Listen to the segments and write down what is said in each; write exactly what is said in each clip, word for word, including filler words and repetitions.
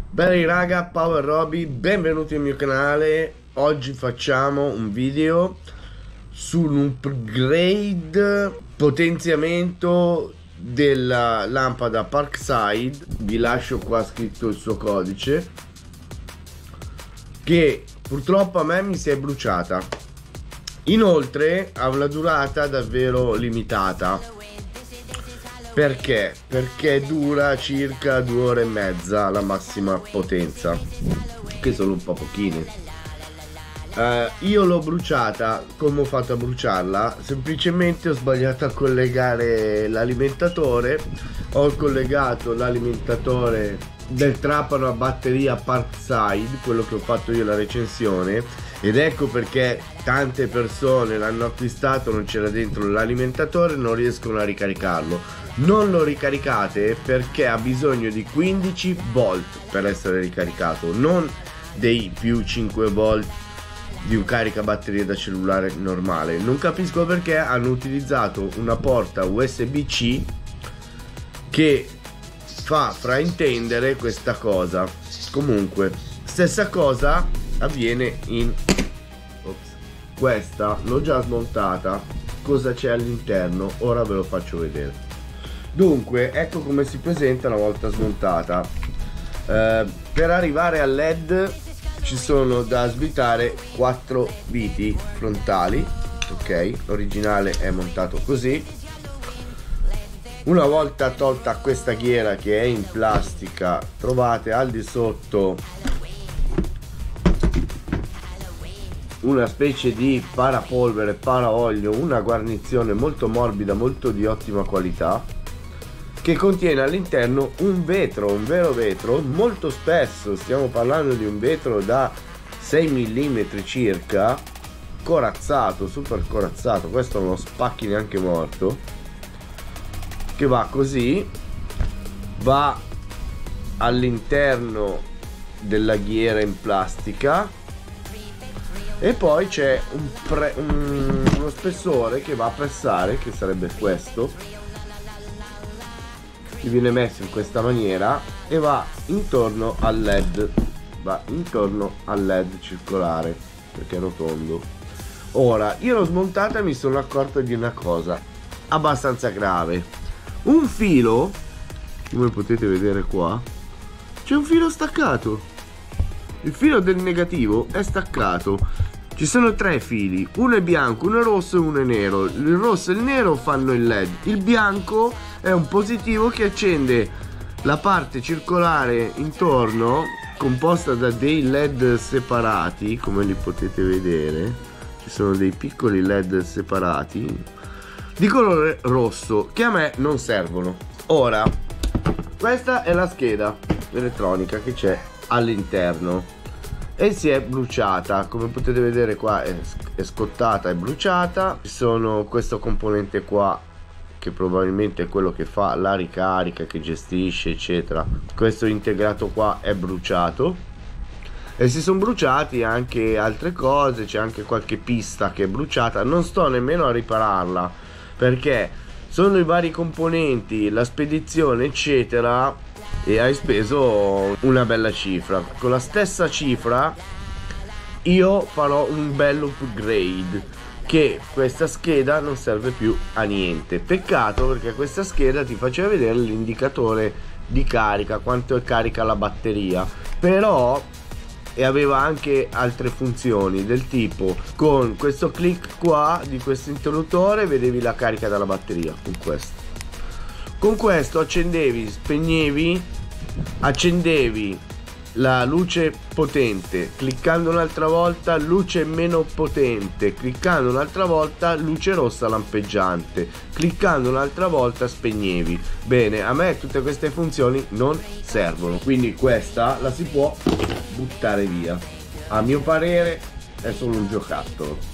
Bene raga, Power Roby, benvenuti al mio canale. Oggi facciamo un video sull'upgrade potenziamento della lampada Parkside. Vi lascio qua scritto il suo codice, che purtroppo a me mi si è bruciata. Inoltre ha una durata davvero limitata. Perché? Perché dura circa due ore e mezza la massima potenza, che sono un po' pochine. Uh, io l'ho bruciata. Come ho fatto a bruciarla? Semplicemente ho sbagliato a collegare l'alimentatore. Ho collegato l'alimentatore del trapano a batteria Parkside, quello che ho fatto io la recensione, ed ecco perché tante persone l'hanno acquistato, non c'era dentro l'alimentatore, non riescono a ricaricarlo. Non lo ricaricate perché ha bisogno di quindici volt per essere ricaricato, non dei più cinque volt di un caricabatterie da cellulare normale. Non capisco perché hanno utilizzato una porta U S B C che fa fraintendere questa cosa. Comunque, stessa cosa avviene in Ops. Questa l'ho già smontata. Cosa c'è all'interno? Ora ve lo faccio vedere. Dunque, ecco come si presenta una volta smontata. Eh, per arrivare al L E D ci sono da svitare quattro viti frontali. Ok, l'originale è montato così. Una volta tolta questa ghiera, che è in plastica, trovate al di sotto una specie di parapolvere, paraolio, una guarnizione molto morbida, molto di ottima qualità, che contiene all'interno un vetro, un vero vetro, molto spesso, stiamo parlando di un vetro da sei millimetri circa, corazzato, super corazzato. Questo non lo spacchi neanche morto, che va così, va all'interno della ghiera in plastica, e poi c'è un pre, un, uno spessore che va a pressare, che sarebbe questo, che viene messo in questa maniera e va intorno al L E D, va intorno al L E D circolare, perché è rotondo. Ora, io l'ho smontata e mi sono accorto di una cosa abbastanza grave. Un filo, come potete vedere qua, c'è un filo staccato. Il filo del negativo è staccato. Ci sono tre fili, uno è bianco, uno è rosso e uno è nero. Il rosso e il nero fanno il L E D. Il bianco è un positivo che accende la parte circolare intorno, composta da dei L E D separati, come li potete vedere. Ci sono dei piccoli L E D separati di colore rosso, che a me non servono. Ora, questa è la scheda elettronica che c'è all'interno e si è bruciata. Come potete vedere qua è, è scottata e bruciata. Ci sono questo componente qua, che probabilmente è quello che fa la ricarica, che gestisce eccetera. Questo integrato qua è bruciato, e si sono bruciati anche altre cose. C'è anche qualche pista che è bruciata. Non sto nemmeno a ripararla, perché sono i vari componenti, la spedizione eccetera, e hai speso una bella cifra. Con la stessa cifra io farò un bello upgrade, che questa scheda non serve più a niente. Peccato, perché questa scheda ti faceva vedere l'indicatore di carica, quanto è carica la batteria, però e aveva anche altre funzioni del tipo, con questo click qua di questo interruttore vedevi la carica della batteria. Con questo con questo accendevi, spegnevi, accendevi la luce potente, cliccando un'altra volta luce meno potente, cliccando un'altra volta luce rossa lampeggiante, cliccando un'altra volta spegnevi. Bene, a me tutte queste funzioni non servono, quindi questa la si può buttare via. A mio parere è solo un giocattolo.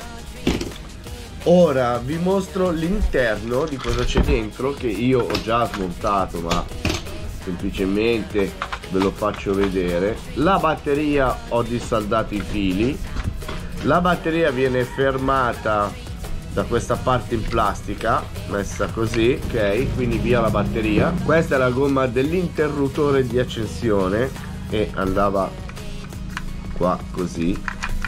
Ora vi mostro l'interno di cosa c'è dentro, che io ho già smontato, ma semplicemente ve lo faccio vedere. La batteria, ho dissaldato i fili. La batteria viene fermata da questa parte in plastica, messa così, ok, quindi via la batteria. Questa è la gomma dell'interruttore di accensione, e andava qua così,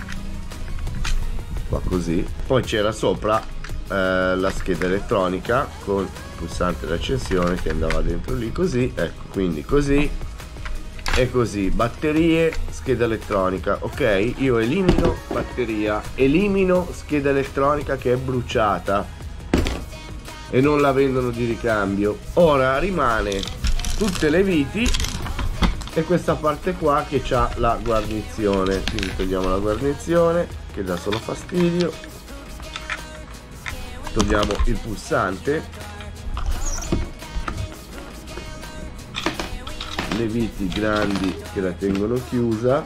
qua così. Poi c'era sopra eh, la scheda elettronica con il pulsante d'accensione che andava dentro lì così, ecco, quindi così e così. Batterie, scheda elettronica. Ok, io elimino batteria, elimino scheda elettronica che è bruciata e non la vendono di ricambio. Ora rimane tutte le viti e questa parte qua che c'ha la guarnizione, quindi togliamo la guarnizione che dà solo fastidio, togliamo il pulsante, le viti grandi che la tengono chiusa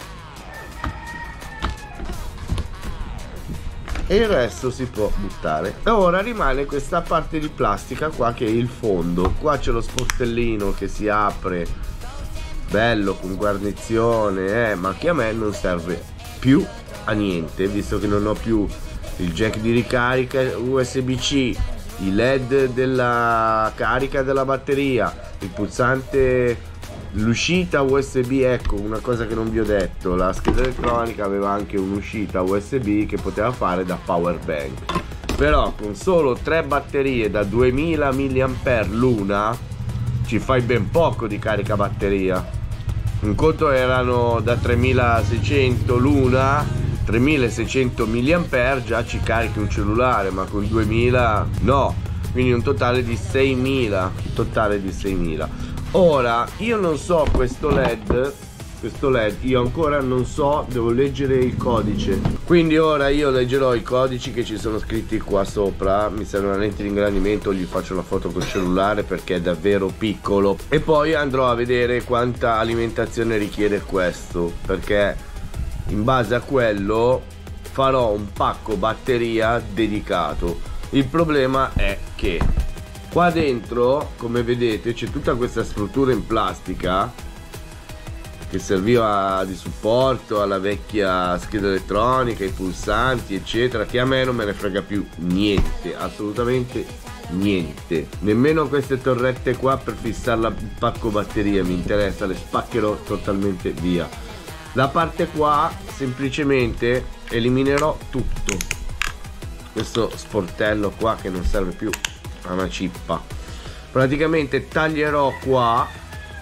e il resto si può buttare. E ora rimane questa parte di plastica qua che è il fondo. Qua c'è lo sportellino che si apre bello con guarnizione, eh, ma che a me non serve più a niente, visto che non ho più il jack di ricarica U S B C, i led della carica della batteria, il pulsante, l'uscita U S B. Ecco una cosa che non vi ho detto, la scheda elettronica aveva anche un'uscita U S B che poteva fare da power bank, però con solo tre batterie da duemila milliampere l'una ci fai ben poco di carica batteria. Un conto erano da tremilaseicento l'una, tremilaseicento milliampere già ci carichi un cellulare, ma con duemila no, quindi un totale di seimila, totale di seimila. Ora io non so questo led, questo led io ancora non so, devo leggere il codice, quindi ora io leggerò i codici che ci sono scritti qua sopra. Mi serve una lente di ingrandimento, gli faccio la foto col cellulare perché è davvero piccolo, e poi andrò a vedere quanta alimentazione richiede questo, perché in base a quello farò un pacco batteria dedicato. Il problema è che qua dentro, come vedete, c'è tutta questa struttura in plastica che serviva di supporto alla vecchia scheda elettronica, i pulsanti eccetera, che a me non me ne frega più niente, assolutamente niente. Nemmeno queste torrette qua per fissare il pacco batteria mi interessa, le spaccherò totalmente via. La parte qua semplicemente eliminerò tutto questo sportello qua che non serve più a una cippa. Praticamente taglierò qua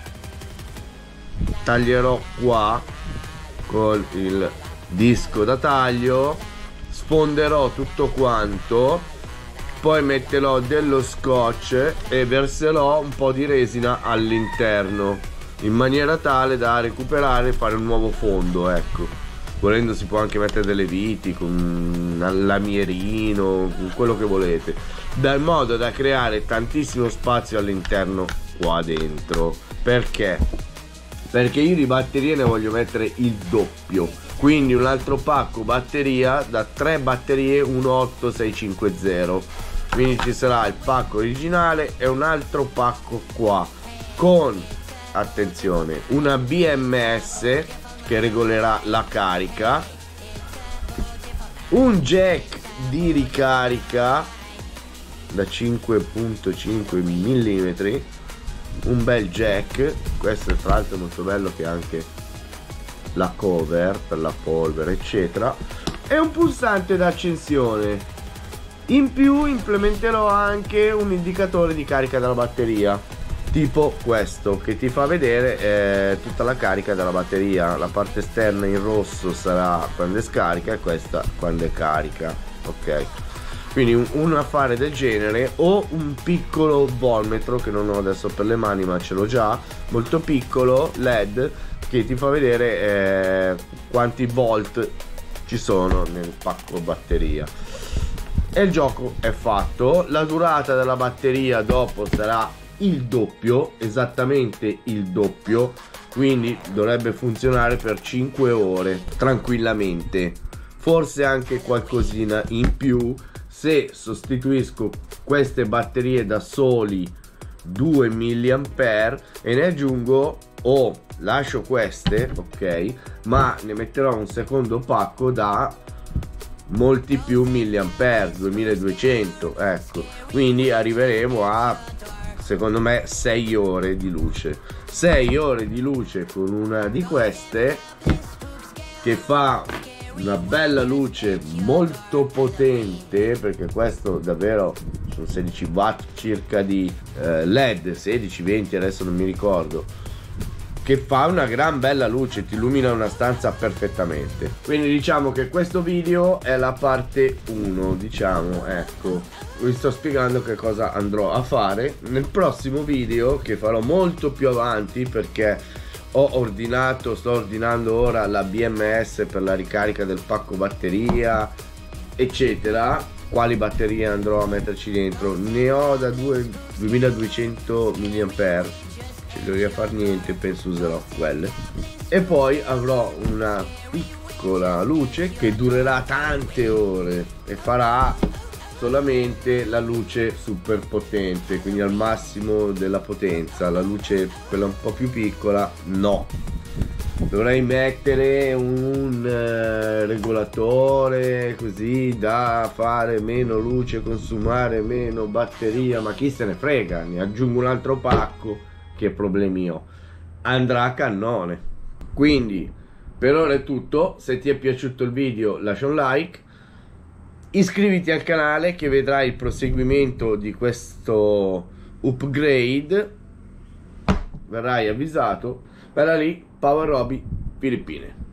taglierò qua con il disco da taglio, sfonderò tutto quanto, poi metterò dello scotch e verserò un po' di resina all'interno in maniera tale da recuperare e fare un nuovo fondo. Ecco, volendo si può anche mettere delle viti con un lamierino, con quello che volete, dal modo da creare tantissimo spazio all'interno qua dentro. Perché? Perché io di batterie ne voglio mettere il doppio, quindi un altro pacco batteria da tre batterie uno otto sei cinque zero, quindi ci sarà il pacco originale e un altro pacco qua con, attenzione, una B M S che regolerà la carica, un jack di ricarica da cinque virgola cinque millimetri, un bel jack, questo tra l'altro è molto bello che ha anche la cover per la polvere eccetera, e un pulsante d'accensione. In più implementerò anche un indicatore di carica della batteria, tipo questo, che ti fa vedere eh, tutta la carica della batteria. La parte esterna in rosso sarà quando è scarica e questa quando è carica. Ok, quindi un, un affare del genere, o un piccolo volmetro che non ho adesso per le mani ma ce l'ho già, molto piccolo led che ti fa vedere eh, quanti volt ci sono nel pacco batteria. E il gioco è fatto. La durata della batteria dopo sarà il doppio, esattamente il doppio, quindi dovrebbe funzionare per cinque ore tranquillamente, forse anche qualcosina in più se sostituisco queste batterie da soli due milliampere e ne aggiungo, o lascio queste, ok, ma ne metterò un secondo pacco da molti più milliampere, duemiladuecento, ecco, quindi arriveremo a secondo me sei ore di luce. sei ore di luce con una di queste che fa una bella luce molto potente, perché questo davvero sono sedici watt circa di eh, led, sedici venti adesso non mi ricordo, che fa una gran bella luce, ti illumina una stanza perfettamente. Quindi diciamo che questo video è la parte uno, diciamo, ecco, vi sto spiegando che cosa andrò a fare nel prossimo video, che farò molto più avanti, perché ho ordinato, sto ordinando ora la B M S per la ricarica del pacco batteria, eccetera. Quali batterie andrò a metterci dentro? Ne ho da duemiladuecento milliampere, ci dovrei far niente, penso userò quelle. E poi avrò una piccola luce che durerà tante ore e farà solamente la luce super potente, quindi al massimo della potenza. La luce quella un po' più piccola no, dovrei mettere un eh, regolatore così da fare meno luce, consumare meno batteria, ma chi se ne frega, ne aggiungo un altro pacco, che problemi ho, andrà a cannone. Quindi per ora è tutto. Se ti è piaciuto il video lascia un like, iscriviti al canale che vedrai il proseguimento di questo upgrade, verrai avvisato. Bella lì, Power Roby Filippine.